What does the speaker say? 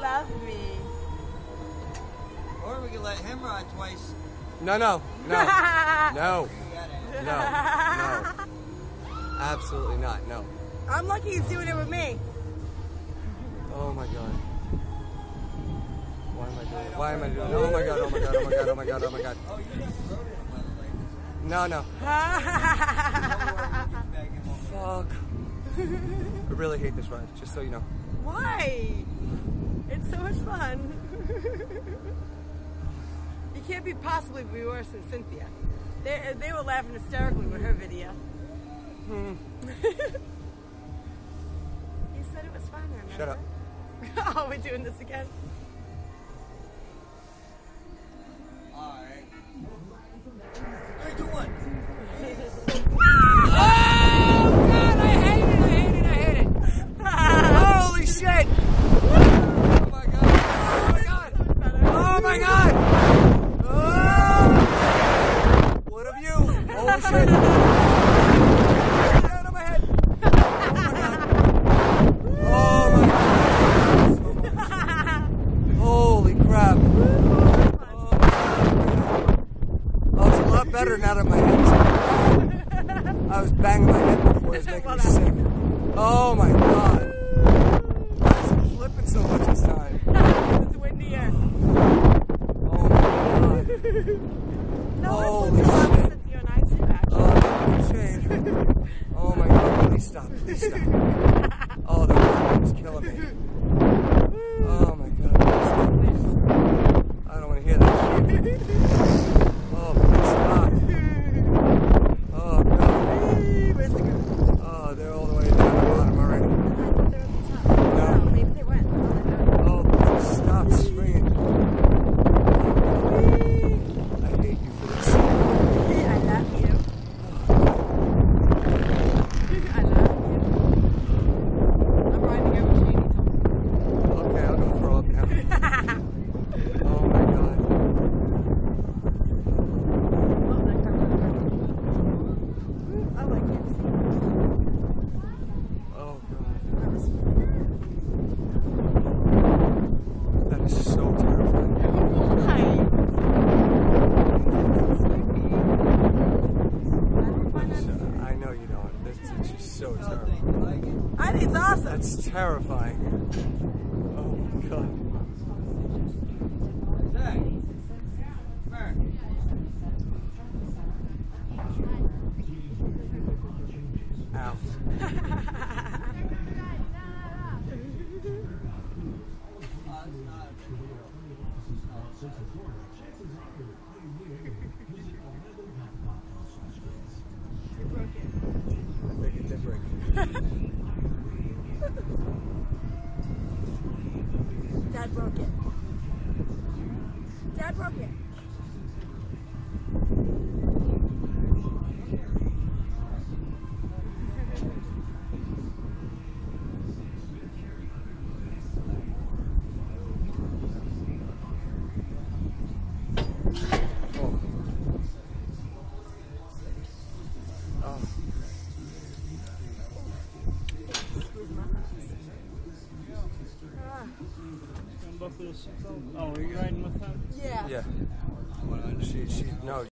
love me. Or we can let him ride twice. No. No. Absolutely not. No. I'm lucky he's doing it with me. Oh my God. Why am I doing it? Why am I doing it? Oh my God. Oh my God. Oh my God. Oh my God. Oh my God. Oh, you just rode it like this. No. Fuck. I really hate this ride, just so you know. Why? It's so much fun. You can't be possibly be worse than Cynthia. They were laughing hysterically with her video. You said it was fun, remember? Shut up. Oh, we're doing this again? Alright. 3, 2, 1. Holy shit! Oh my God! Oh my God! Oh my God! Oh! What of you? Oh shit! Down on my head! Oh my God! Holy crap! Oh, it's a lot better now that my head's. I was banging my head before. It was making me sick. Oh my God! Why is it flipping so much this time? It's windier. Oh my God! No, Holy it's shit! Cynthia and I too, actually. Oh, shame. Oh my God! Please stop! Please stop! Oh, the wind is killing me. Oh my God! I don't want to hear that shit. Oh, please stop! Oh God! Where's the girl? Oh, they're all the way down the bottom already. I thought they were at the top. No, maybe they went. Oh, please stop swinging. I hate you for this. I love you. I love you. I'm riding over Shady's home. Okay, I'll go throw up now. Oh my God. Oh, I can't see. Oh God. That is so terrifying. Why? It's so scary. I don't find that scary. I know you don't. It's just so terrifying. I think it's awesome. That's terrifying. Oh my God. Zach. Come Ow. You broke it. I think it did break. Dad broke it. Dad broke it. Oh, are you riding with them? Yeah. Yeah. No.